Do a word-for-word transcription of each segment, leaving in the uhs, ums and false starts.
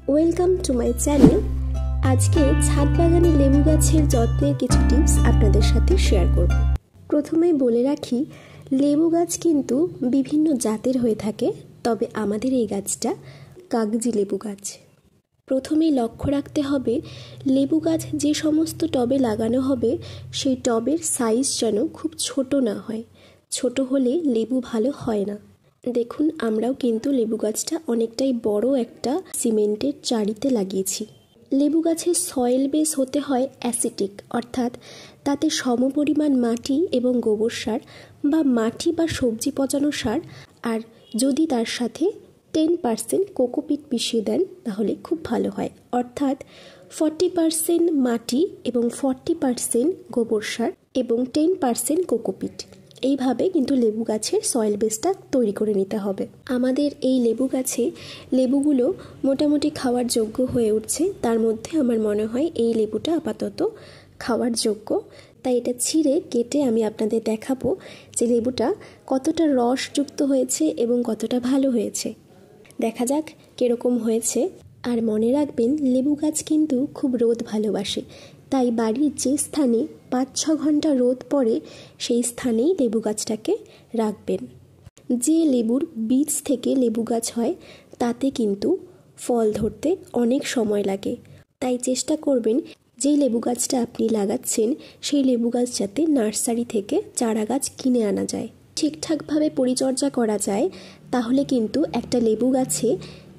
Welcome to my channel. আজকে ছাদ বাগানে লেবু গাছের যত্নের কিছু টিপস আপনাদের সাথে শেয়ার করব। প্রথমেই বলে রাখি, লেবু গাছ কিন্তু বিভিন্ন জাতের হয়ে থাকে, তবে আমাদের এই গাছটা কাগজি লেবু গাছ। প্রথমেই লক্ষ্য রাখতে হবে লেবু গাছ যে সমস্ত টবে লাগানো হবে সেই টবের সাইজ যেন খুব ছোট না হয়। ছোট হলে লেবু ভালো হয় না। দেখুন, আমরাও কিন্তু লেবু গাছটা অনেকটাই বড় একটা সিমেন্টের চারিতে লাগিয়েছি। লেবু গাছের সয়েল বেস হতে হয় অ্যাসিটিক, অর্থাৎ তাতে সমপরিমাণ মাটি এবং গোবর সার বা মাটি বা সবজি পচানো সার, আর যদি তার সাথে টেন পার্সেন্ট কোকোপিট মিশিয়ে দেন তাহলে খুব ভালো হয়। অর্থাৎ ফর্টি পার্সেন্ট মাটি এবং ফর্টি পার্সেন্ট গোবর সার এবং টেন পার্সেন্ট কোকোপিট, এইভাবে কিন্তু লেবু গাছের সয়েল বেসটা তৈরি করে নিতে হবে। আমাদের এই লেবু গাছে লেবুগুলো মোটামুটি খাওয়ার যোগ্য হয়ে উঠছে। তার মধ্যে আমার মনে হয় এই লেবুটা আপাতত খাওয়ার যোগ্য, তাই এটা ছিঁড়ে কেটে আমি আপনাদের দেখাবো যে লেবুটা কতটা রসযুক্ত হয়েছে এবং কতটা ভালো হয়েছে। দেখা যাক কীরকম হয়েছে। আর মনে রাখবেন, লেবু গাছ কিন্তু খুব রোদ ভালোবাসে, তাই বাড়ির যে স্থানে পাঁচ ছ ঘন্টা রোদ পড়ে সেই স্থানেই লেবু গাছটাকে রাখবেন। যে লেবুর বীজ থেকে লেবু গাছ হয় তাতে কিন্তু ফল ধরতে অনেক সময় লাগে, তাই চেষ্টা করবেন যেই লেবু গাছটা আপনি লাগাচ্ছেন সেই লেবু গাছ যাতে নার্সারি থেকে চারা গাছ কিনে আনা যায়। ঠিকঠাকভাবে পরিচর্যা করা যায় তাহলে কিন্তু একটা লেবু গাছে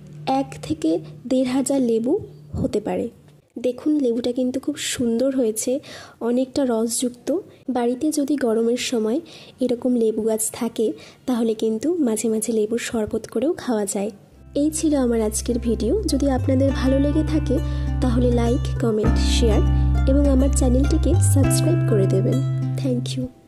এক থেকে দেড় হাজার লেবু হতে পারে। দেখুন, লেবুটা কিন্তু খুব সুন্দর হয়েছে, অনেকটা রসযুক্ত। বাড়িতে যদি গরমের সময় এরকম লেবু গাছ থাকে তাহলে কিন্তু মাঝে মাঝে লেবুর শরবত করেও খাওয়া যায়। এই ছিল আমার আজকের ভিডিও। যদি আপনাদের ভালো লেগে থাকে তাহলে লাইক, কমেন্ট, শেয়ার এবং আমার চ্যানেলটিকে সাবস্ক্রাইব করে দেবেন। Thank you.